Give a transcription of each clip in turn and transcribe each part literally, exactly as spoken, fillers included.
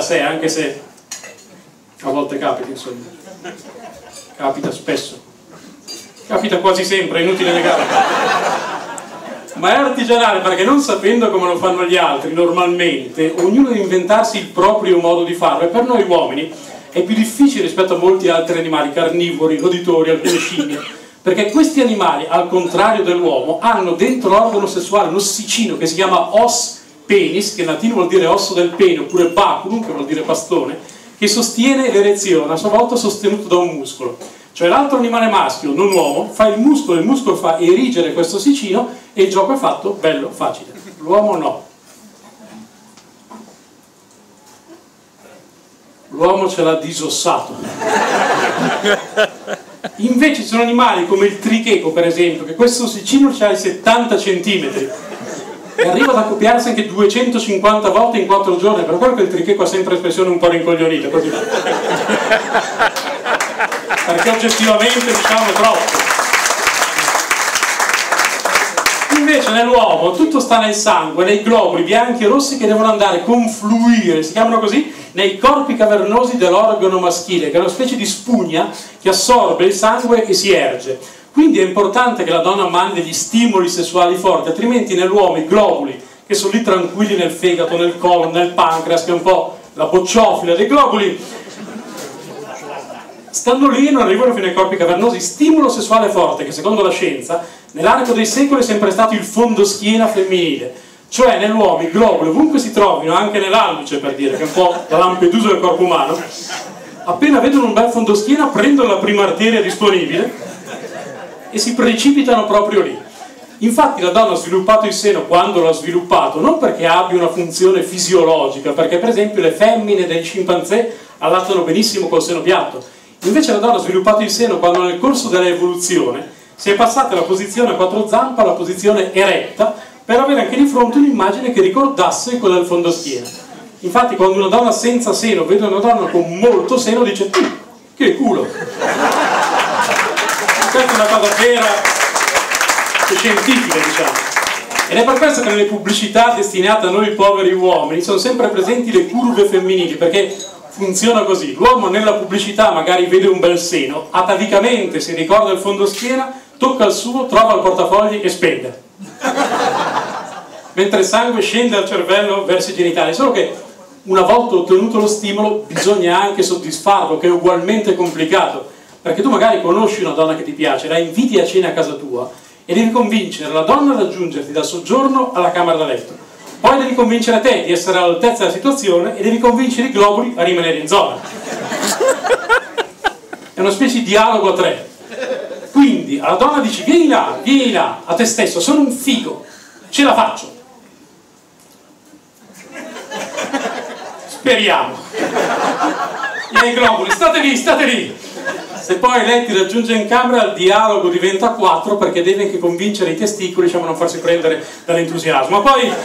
sé, anche se a volte capita, insomma, capita spesso, capita quasi sempre, è inutile negarlo, ma è artigianale perché, non sapendo come lo fanno gli altri normalmente, ognuno deve inventarsi il proprio modo di farlo, e per noi uomini è più difficile rispetto a molti altri animali carnivori, roditori, alcune scimmie, perché questi animali, al contrario dell'uomo, hanno dentro l'organo sessuale un ossicino che si chiama os penis, che in latino vuol dire osso del pene, oppure baculum, che vuol dire bastone, che sostiene l'erezione, a sua volta sostenuto da un muscolo. Cioè l'altro animale maschio, non l'uomo, fa il muscolo, il muscolo fa erigere questo ossicino e il gioco è fatto bello, facile. L'uomo no. L'uomo ce l'ha disossato. Invece ci sono animali come il tricheco, per esempio, che questo ossicino c'ha i settanta centimetri e arriva ad accoppiarsi anche duecentocinquanta volte in quattro giorni, per quello che il tricheco ha sempre espressione un po' rincoglionita, così. Perché oggettivamente diciamo troppo. Invece nell'uomo tutto sta nel sangue, nei globuli bianchi e rossi che devono andare a confluire, si chiamano così, nei corpi cavernosi dell'organo maschile, che è una specie di spugna che assorbe il sangue e si erge. Quindi è importante che la donna mandi degli stimoli sessuali forti, altrimenti nell'uomo i globuli, che sono lì tranquilli nel fegato, nel colon, nel pancreas, che è un po' la bocciofila dei globuli, stanno lì e non arrivano fino ai corpi cavernosi. Stimolo sessuale forte, che secondo la scienza nell'arco dei secoli è sempre stato il fondoschiena femminile, cioè nell'uomo i globuli, ovunque si trovino, anche nell'alluce per dire, che è un po' la Lampedusa del corpo umano, appena vedono un bel fondoschiena prendono la prima arteria disponibile e si precipitano proprio lì. Infatti la donna ha sviluppato il seno quando l'ha sviluppato, non perché abbia una funzione fisiologica, perché per esempio le femmine dei scimpanzé allattano benissimo col seno piatto. Invece la donna ha sviluppato il seno quando nel corso dell'evoluzione si è passata dalla posizione a quattro zampe alla posizione eretta, per avere anche di fronte un'immagine che ricordasse quella del fondoschiena. Infatti quando una donna senza seno vede una donna con molto seno dice che culo! Questa è una cosa vera e scientifica, diciamo. Ed è per questo che nelle pubblicità destinate a noi poveri uomini sono sempre presenti le curve femminili, perché funziona così: l'uomo nella pubblicità magari vede un bel seno, atavicamente si ricorda il fondoschiena, tocca il suo, trova il portafogli e spende, mentre il sangue scende dal cervello verso i genitali. Solo che una volta ottenuto lo stimolo bisogna anche soddisfarlo, che è ugualmente complicato, perché tu magari conosci una donna che ti piace, la inviti a cena a casa tua e devi convincere la donna a raggiungerti dal soggiorno alla camera da letto. Poi devi convincere te di essere all'altezza della situazione e devi convincere i globuli a rimanere in zona. È una specie di dialogo a tre. Quindi alla donna dici vieni là, vieni là, a te stesso, sono un figo, ce la faccio. Speriamo. E ai globuli, state lì, state lì. Se poi lei ti raggiunge in camera, il dialogo diventa quattro, perché deve anche convincere i testicoli, diciamo, a non farsi prendere dall'entusiasmo. Ma poi,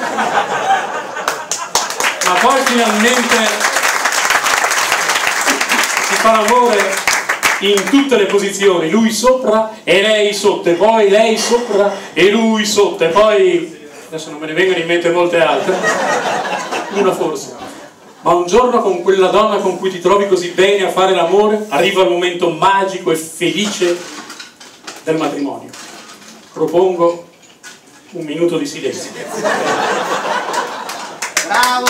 ma poi finalmente si fa l'amore in tutte le posizioni, lui sopra e lei sotto, e poi lei sopra e lui sotto, e poi adesso non me ne vengono in mente molte altre, una forse. Ma un giorno con quella donna con cui ti trovi così bene a fare l'amore, arriva il momento magico e felice del matrimonio. Propongo un minuto di silenzio. Bravo!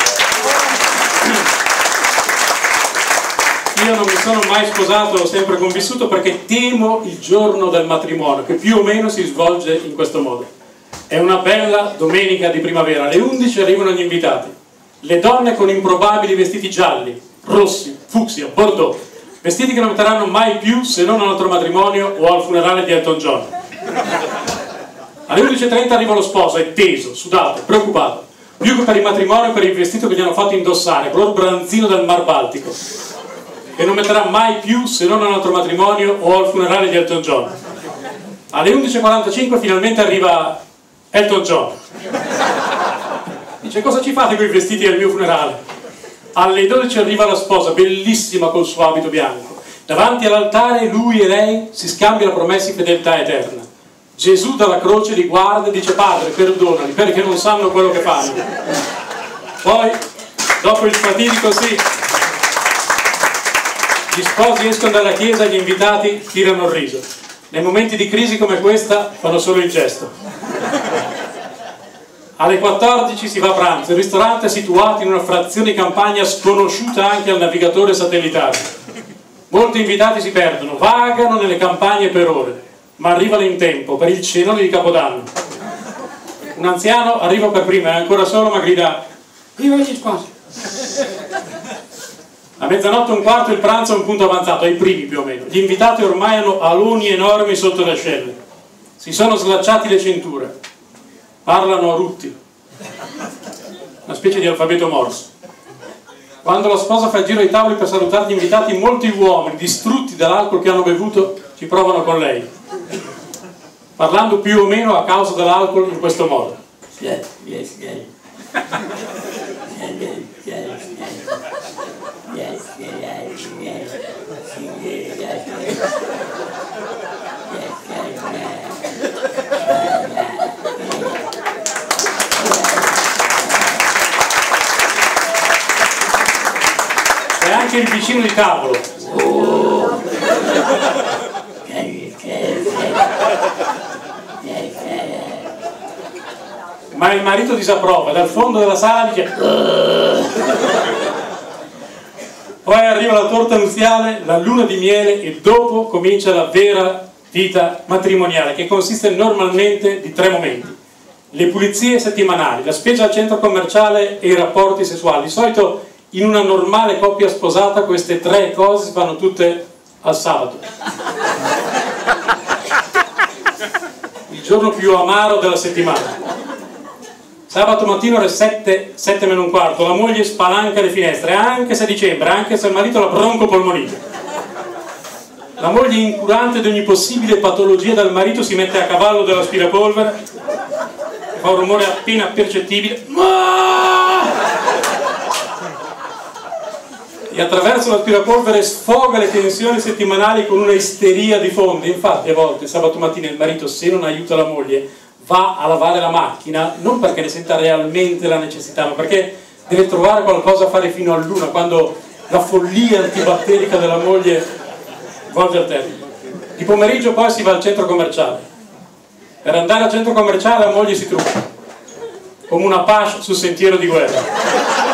Io non mi sono mai sposato, l'ho sempre convissuto, perché temo il giorno del matrimonio, che più o meno si svolge in questo modo. È una bella domenica di primavera, alle undici arrivano gli invitati. Le donne con improbabili vestiti gialli, rossi, fucsia, bordeaux, vestiti che non metteranno mai più se non all'altro matrimonio o al funerale di Elton John. Alle undici e trenta arriva lo sposo, è teso, sudato, preoccupato, più che per il matrimonio, per il vestito che gli hanno fatto indossare, color branzino del Mar Baltico, che non metterà mai più se non all'altro matrimonio o al funerale di Elton John. Alle undici e quarantacinque finalmente arriva Elton John. Dice: cosa ci fate con i vestiti al mio funerale? Alle dodici arriva la sposa, bellissima col suo abito bianco. Davanti all'altare lui e lei si scambiano promesse di fedeltà eterna. Gesù dalla croce li guarda e dice: Padre, perdonali perché non sanno quello che fanno. Poi Dopo il fatidico sì, gli sposi escono dalla chiesa e gli invitati tirano il riso. Nei momenti di crisi come questa fanno solo il gesto. Alle quattordici si va a pranzo, il ristorante è situato in una frazione di campagna sconosciuta anche al navigatore satellitare. Molti invitati si perdono, vagano nelle campagne per ore, ma arrivano in tempo per il cenone di Capodanno. Un anziano arriva per prima, è ancora solo, ma grida: viva gli sposi! A mezzanotte e un quarto il pranzo è un punto avanzato, ai primi più o meno. Gli invitati ormai hanno aloni enormi sotto le ascelle, si sono slacciati le cinture, parlano a rutti, una specie di alfabeto Morse. Quando la sposa fa il giro ai tavoli per salutare gli invitati, molti uomini, distrutti dall'alcol che hanno bevuto, ci provano con lei, parlando più o meno a causa dell'alcol in questo modo. Yes, yes, yes. E anche il vicino di tavolo. Oh. Ma il marito disapprova, dal fondo della sala dice: poi arriva la torta nuziale, la luna di miele e dopo comincia la vera vita matrimoniale, che consiste normalmente di tre momenti: le pulizie settimanali, la spesa al centro commerciale e i rapporti sessuali. Di solito in una normale coppia sposata queste tre cose si fanno tutte al sabato, il giorno più amaro della settimana. Sabato mattino alle sette, sette meno un quarto, la moglie spalanca le finestre, anche se è dicembre, anche se il marito ha la broncopolmonite. La moglie, incurante di ogni possibile patologia dal marito, si mette a cavallo dell'aspirapolvere, fa un rumore appena percettibile, e attraverso l'aspirapolvere sfoga le tensioni settimanali con una isteria di fondo. Infatti a volte sabato mattina il marito, se non aiuta la moglie, va a lavare la macchina, non perché ne senta realmente la necessità, ma perché deve trovare qualcosa a fare fino all'una, quando la follia antibatterica della moglie volge al termine. Di pomeriggio poi si va al centro commerciale. Per andare al centro commerciale la moglie si trucca, come una pasce sul sentiero di guerra.